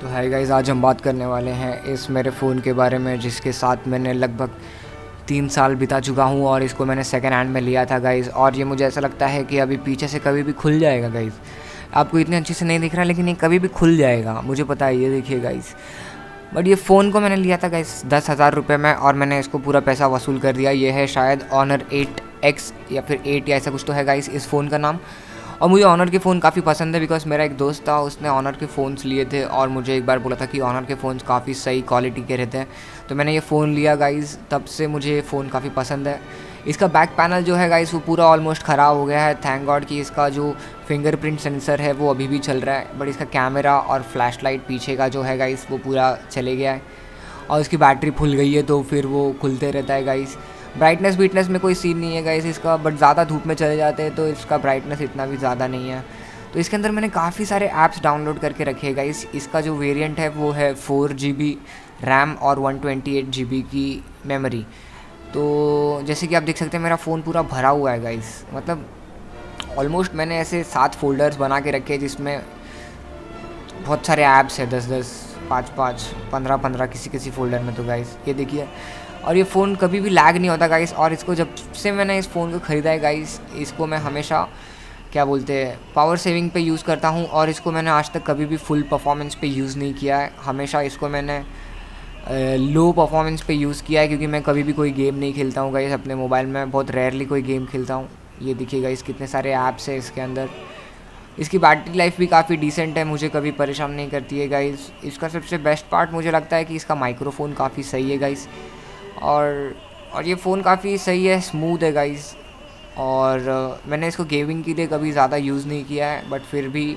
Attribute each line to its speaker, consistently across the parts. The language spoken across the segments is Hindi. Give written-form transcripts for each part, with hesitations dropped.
Speaker 1: तो हाय गाइस, आज हम बात करने वाले हैं इस मेरे फ़ोन के बारे में जिसके साथ मैंने लगभग 3 साल बिता चुका हूँ और इसको मैंने सेकंड हैंड में लिया था गाइस। और ये मुझे ऐसा लगता है कि अभी पीछे से कभी भी खुल जाएगा गाइस। आपको इतने अच्छे से नहीं दिख रहा लेकिन ये कभी भी खुल जाएगा, मुझे पता है। ये देखिए गाइस, बट ये फ़ोन को मैंने लिया था गाइस 10,000 रुपये में और मैंने इसको पूरा पैसा वसूल कर दिया। ये है शायद ऑनर 8X या फिर 8 या ऐसा कुछ तो है गाइस इस फ़ोन का नाम। और मुझे ऑनर के फ़ोन काफ़ी पसंद है बिकॉज मेरा एक दोस्त था, उसने ऑनर के फ़ोन्स लिए थे और मुझे एक बार बोला था कि ऑनर के फ़ोन्स काफ़ी सही क्वालिटी के रहते हैं। तो मैंने ये फ़ोन लिया गाइस, तब से मुझे ये फ़ोन काफ़ी पसंद है। इसका बैक पैनल जो है गाइस वो पूरा ऑलमोस्ट ख़राब हो गया है। थैंक गॉड कि इसका जो फिंगरप्रिंट सेंसर है वो अभी भी चल रहा है, बट इसका कैमरा और फ्लैश लाइट पीछे का जो है गाइस वो पूरा चले गया है। और इसकी बैटरी फुल गई है तो फिर वो खुलते रहता है गाइस। ब्राइटनेस बीटनेस में कोई सीन नहीं है गाइस इसका, बट ज़्यादा धूप में चले जाते हैं तो इसका ब्राइटनेस इतना भी ज़्यादा नहीं है। तो इसके अंदर मैंने काफ़ी सारे ऐप्स डाउनलोड करके रखे हैं गाइस। इसका जो वेरिएंट है वो है 4GB रैम और 128GB की मेमोरी। तो जैसे कि आप देख सकते हैं मेरा फ़ोन पूरा भरा हुआ है गाइस, मतलब ऑलमोस्ट मैंने ऐसे 7 फोल्डर्स बना के रखे हैं जिसमें बहुत सारे ऐप्स हैं, 10-10, 5-5, 15-15 किसी फ़ोल्डर में। तो गाइस ये देखिए, और ये फ़ोन कभी भी लैग नहीं होता गाइस। और इसको जब से मैंने इस फ़ोन को ख़रीदा है गाइस, इसको मैं हमेशा क्या बोलते हैं पावर सेविंग पे यूज़ करता हूँ और इसको मैंने आज तक कभी भी फुल परफॉर्मेंस पे यूज़ नहीं किया है। हमेशा इसको मैंने लो परफॉर्मेंस पे यूज़ किया है क्योंकि मैं कभी भी कोई गेम नहीं खेलता हूँ गाइस अपने मोबाइल में, बहुत रेयरली कोई गेम खेलता हूँ। ये देखिए गाइस कितने सारे ऐप्स हैं इसके अंदर। इसकी बैटरी लाइफ भी काफ़ी डिसेंट है, मुझे कभी परेशान नहीं करती है गाइस। इसका सबसे बेस्ट पार्ट मुझे लगता है कि इसका माइक्रोफ़ोन काफ़ी सही है गाइस। और ये फ़ोन काफ़ी सही है, स्मूथ है गाइस। और मैंने इसको गेमिंग के लिए कभी ज़्यादा यूज़ नहीं किया है, बट फिर भी,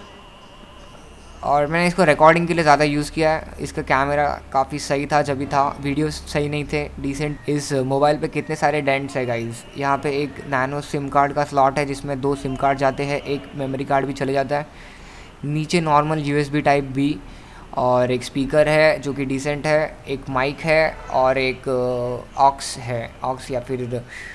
Speaker 1: और मैंने इसको रिकॉर्डिंग के लिए ज़्यादा यूज़ किया है। इसका कैमरा काफ़ी सही था जब भी था, वीडियोस सही नहीं थे डिसेंट। इस मोबाइल पे कितने सारे डेंट्स है गाइस। यहाँ पे एक नैनो सिम कार्ड का स्लॉट है जिसमें 2 सिम कार्ड जाते हैं, एक मेमोरी कार्ड भी चले जाता है। नीचे नॉर्मल USB टाइप B और एक स्पीकर है जो कि डिसेंट है, एक माइक है और एक ऑक्स है, ऑक्स या फिर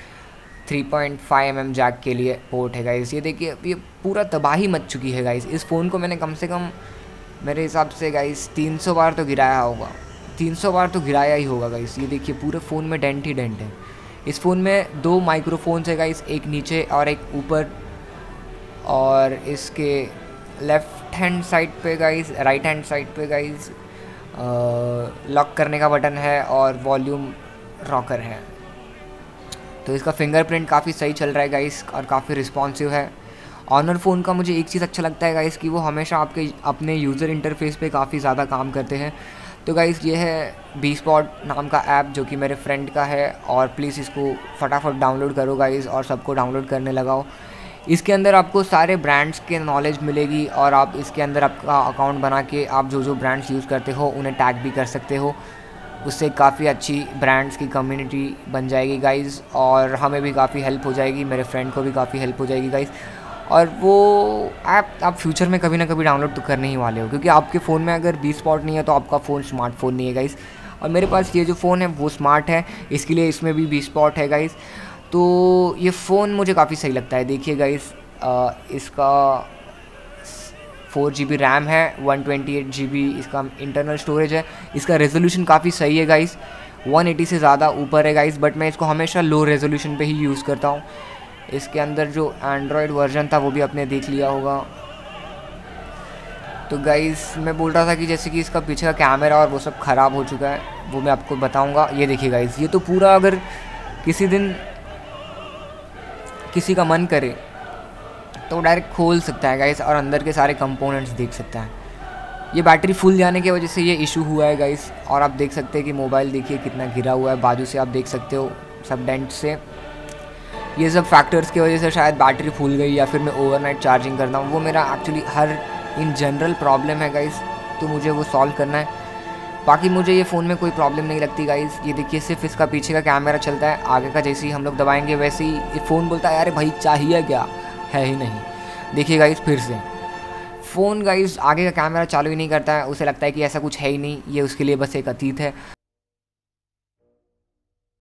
Speaker 1: 3.5mm जैक के लिए पोर्ट है गाइस। ये देखिए, ये पूरा तबाही मच चुकी है गाइस। इस फ़ोन को मैंने कम से कम मेरे हिसाब से गाइस 300 बार तो गिराया होगा, 300 बार तो गिराया ही होगा गाइस। ये देखिए पूरे फ़ोन में डेंट ही डेंट है। इस फ़ोन में 2 माइक्रोफोन्स है गाइस, एक नीचे और एक ऊपर। और इसके लेफ़्ट हैंड साइड पे गाइस, राइट हैंड साइड पे गाइस लॉक करने का बटन है और वॉल्यूम रॉकर है। तो इसका फिंगरप्रिंट काफ़ी सही चल रहा है गाइस और काफ़ी रिस्पॉन्सिव है। ऑनर फ़ोन का मुझे एक चीज़ अच्छा लगता है गाइस कि वो हमेशा आपके अपने यूज़र इंटरफेस पे काफ़ी ज़्यादा काम करते हैं। तो गाइस ये है B-Spot नाम का ऐप जो कि मेरे फ्रेंड का है, और प्लीज़ इसको फटाफट डाउनलोड करो गाइस और सबको डाउनलोड करने लगाओ। इसके अंदर आपको सारे ब्रांड्स के नॉलेज मिलेगी और आप इसके अंदर आपका अकाउंट बना के आप जो ब्रांड्स यूज़ करते हो उन्हें टैग भी कर सकते हो। उससे काफ़ी अच्छी ब्रांड्स की कम्युनिटी बन जाएगी गाइस और हमें भी काफ़ी हेल्प हो जाएगी, मेरे फ्रेंड को भी काफ़ी हेल्प हो जाएगी गाइस। और वो ऐप आप फ्यूचर में कभी ना कभी डाउनलोड तो करने ही वाले हो, क्योंकि आपके फ़ोन में अगर B-Spot नहीं है तो आपका फ़ोन स्मार्टफोन नहीं है गाइस। और मेरे पास ये जो फ़ोन है वो स्मार्ट है, इसके लिए इसमें भी B-Spot है गाइस। तो ये फ़ोन मुझे काफ़ी सही लगता है। देखिए गाइस, इसका 4GB रैम है, 128GB इसका इंटरनल स्टोरेज है। इसका रेजोल्यूशन काफ़ी सही है गाइस, 180 से ज़्यादा ऊपर है गाइस, बट मैं इसको हमेशा लो रेजोल्यूशन पे ही यूज़ करता हूँ। इसके अंदर जो एंड्रॉयड वर्जन था वो भी आपने देख लिया होगा। तो गाइस मैं बोल रहा था कि जैसे कि इसका पीछे का कैमरा और वो सब ख़राब हो चुका है, वो मैं आपको बताऊँगा। ये देखिए गाइस, ये तो पूरा, अगर किसी दिन किसी का मन करे तो डायरेक्ट खोल सकता है गाइस और अंदर के सारे कंपोनेंट्स देख सकता है। ये बैटरी फुल जाने की वजह से ये इशू हुआ है गाइस। और आप देख सकते हैं कि मोबाइल देखिए कितना गिरा हुआ है, बाजू से आप देख सकते हो सब डेंट से। ये सब फैक्टर्स की वजह से शायद बैटरी फूल गई या फिर मैं ओवरनाइट चार्जिंग करता हूँ, वो मेरा एक्चुअली हर इन जनरल प्रॉब्लम है गाइस, तो मुझे वो सॉल्व करना है। बाकी मुझे ये फ़ोन में कोई प्रॉब्लम नहीं लगती गाइस। ये देखिए सिर्फ इसका पीछे का कैमरा चलता है, आगे का जैसे ही हम लोग दबाएंगे वैसे ही ये फ़ोन बोलता है अरे भाई चाहिए क्या, है ही नहीं। देखिए गाइस फिर से फ़ोन गाइस आगे का कैमरा चालू ही नहीं करता है, उसे लगता है कि ऐसा कुछ है ही नहीं, ये उसके लिए बस एक अतीत है।